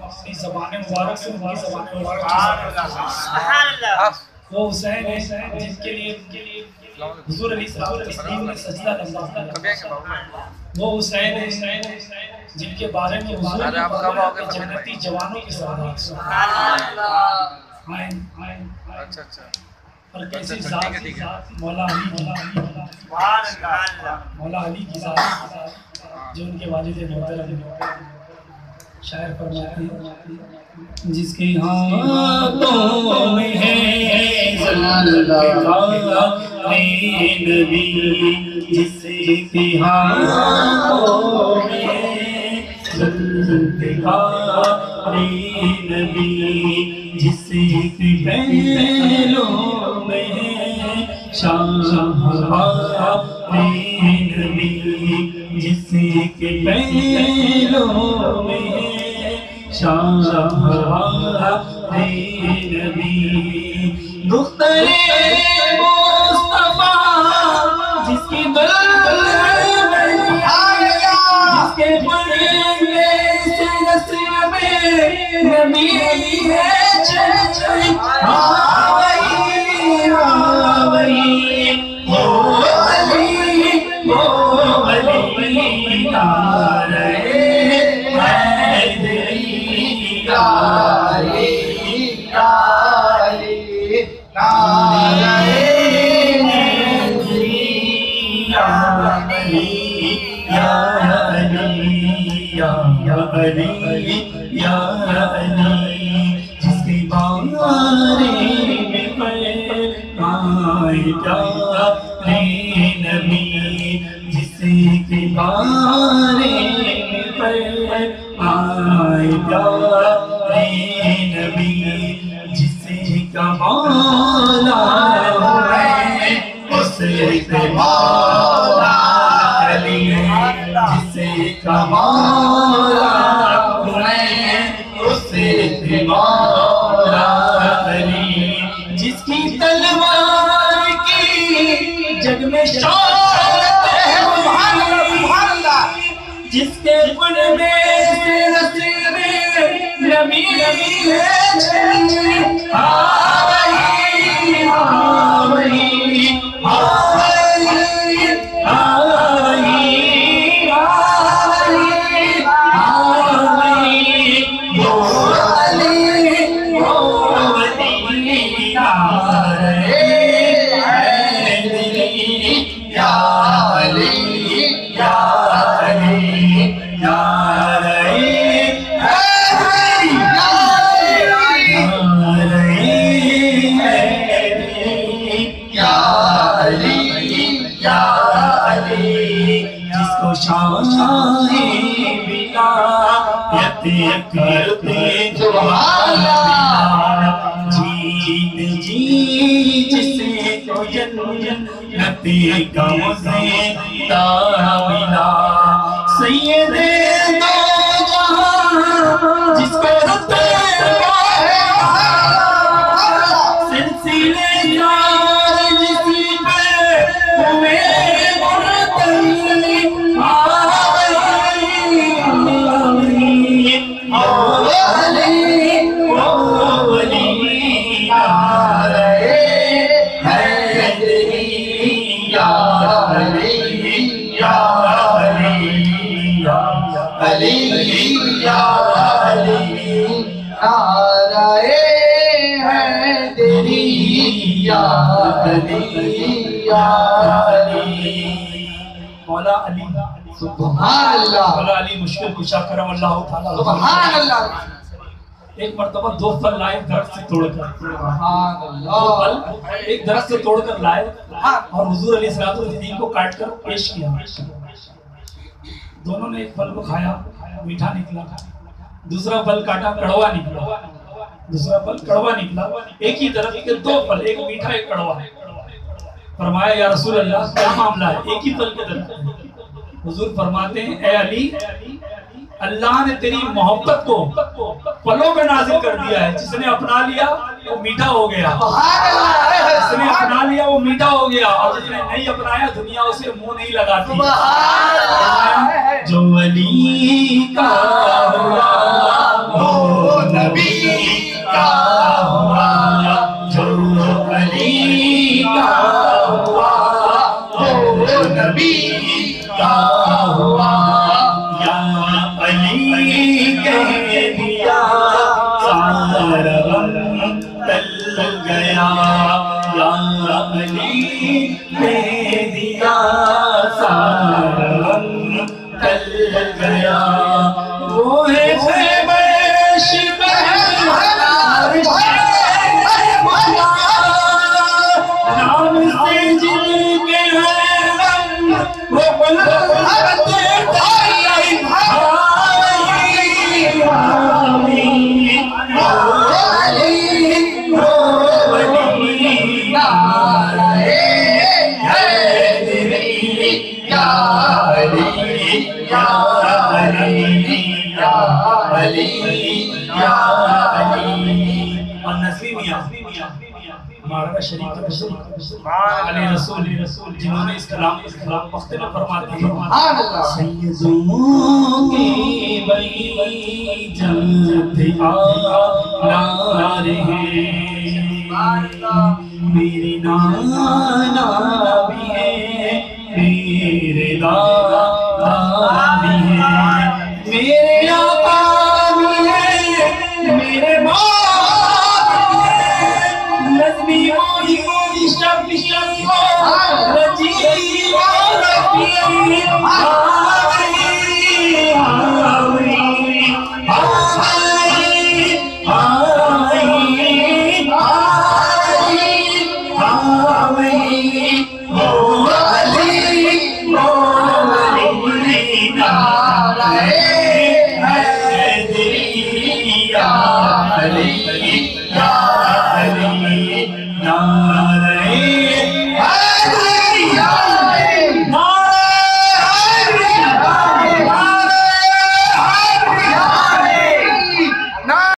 इस ज़बान मुबारक से उनकी ज़बान मुबारक वो हुसैन है जिनके लिए हुजूर अली सल्लल्लाहु अलैहि वसल्लम ने सजदा लंबा वो हुसैन है जिनके बारे में हुजूर ने फरमाया कि जन्नती जवानों के सरदार सुभान अल्लाह। अच्छा अच्छा और कैसी जात मौला अली की जात जो उनके वालिद मोहतरम शायर फरमाते हैं जिसके हाथों में है नबी जिसके हाथों में नबी जिसके पैरों में नबी जिसके पैरों में नबी दुख्तरे मुस्तफा जिसकी जिसके पढ़ेंगे से नसीब में नबी है जिसके बारे में प्यारे नबी जिसके बारे में प्यारे नबी जिसका मौला है उसके मौला अली जिसका मौला उसके मौला अली जिसकी तलवार की जग में शौकत है जिसके गुण में से नसीब नबी है करते जीत जी जिसे तो जन्नती गम से मिला सैयदे दो जहां जिसको सिलसिले जिसी पे हुए मौला अली सुभान अल्लाह मौला अली मुश्किल कुशा करम अल्लाह ताला सुभान अल्लाह। एक मर्तबा दो फल लाए दरख्त से तोड़कर सुभान अल्लाह फल एक दरख्त से तोड़कर लाए और हुजूर अली सल्लल्लाहु अलैहि वसल्लम को काटकर पेश किया। दोनों ने एक फल को खाया मीठा निकला दूसरा फल काटा कड़वा निकला दूसरा फल कड़वा निकला एक ही दरख्त के दो फल एक मीठा एक कड़वा फरमाया या रसूल अल्लाह क्या मामला है एक ही फल के दरख्त हुजूर फरमाते हैं ए अली अल्लाह ने तेरी मोहब्बत को फलों में नाजिल कर दिया है जिसने अपना लिया वो मीठा हो गया जिसने अपना लिया वो मीठा हो गया और जिसने नहीं अपनाया दुनिया उसे मुंह नहीं लगाती। जो अली का हुआ कह दिया सारा गम टल गया, या अली कह दिया सारा गम टल गया। वो है नाम से जिनके वो हमारा शरीफ रसूल जिन्होंने इस कलाम वक्त में फरमाते हैं सैयदों के भाई जलते आ रहे मेरे नाना भी है, मेरे दादा भी है, मेरे आका भी है, मेरे माँ